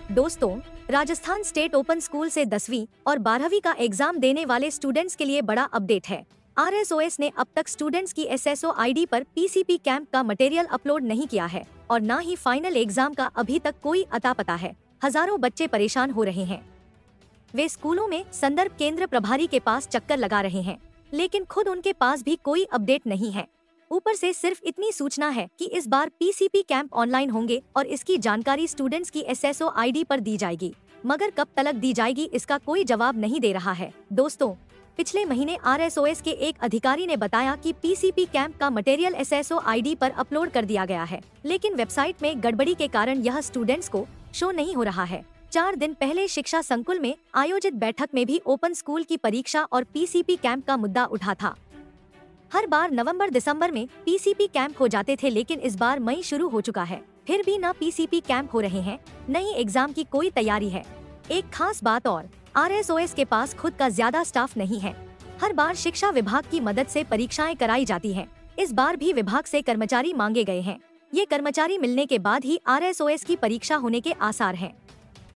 दोस्तों, Rajasthan state open school से 10वीं और 12वीं का एग्जाम देने वाले स्टूडेंट्स के लिए बड़ा अपडेट है। आरएसओएस ने अब तक स्टूडेंट्स की एसएसओ आईडी पर पीसीपी कैंप का मटेरियल अपलोड नहीं किया है और न ही फाइनल एग्जाम का अभी तक कोई अता पता है। हजारों बच्चे परेशान हो रहे हैं। वे स्कूलों में संदर्भ केंद्र प्रभारी के पास चक्कर लगा रहे हैं, लेकिन खुद उनके पास भी कोई अपडेट नहीं है। ऊपर से सिर्फ इतनी सूचना है कि इस बार पीसीपी कैंप ऑनलाइन होंगे और इसकी जानकारी स्टूडेंट्स की एसएसओ आईडी पर दी जाएगी, मगर कब तक दी जाएगी इसका कोई जवाब नहीं दे रहा है। दोस्तों, पिछले महीने आरएसओएस के एक अधिकारी ने बताया कि पीसीपी कैंप का मटेरियल एसएसओ आईडी पर अपलोड कर दिया गया है, लेकिन वेबसाइट में गड़बड़ी के कारण यह स्टूडेंट्स को शो नहीं हो रहा है। 4 दिन पहले शिक्षा संकुल में आयोजित बैठक में भी ओपन स्कूल की परीक्षा और पीसीपी कैंप का मुद्दा उठा था। हर बार नवंबर दिसंबर में पीसीपी कैंप हो जाते थे, लेकिन इस बार मई शुरू हो चुका है, फिर भी न पीसीपी कैंप हो रहे हैं, न ही एग्जाम की कोई तैयारी है। एक खास बात और, आरएसओएस के पास खुद का ज्यादा स्टाफ नहीं है। हर बार शिक्षा विभाग की मदद से परीक्षाएं कराई जाती हैं। इस बार भी विभाग से कर्मचारी मांगे गए हैं। ये कर्मचारी मिलने के बाद ही आरएसओएस की परीक्षा होने के आसार हैं।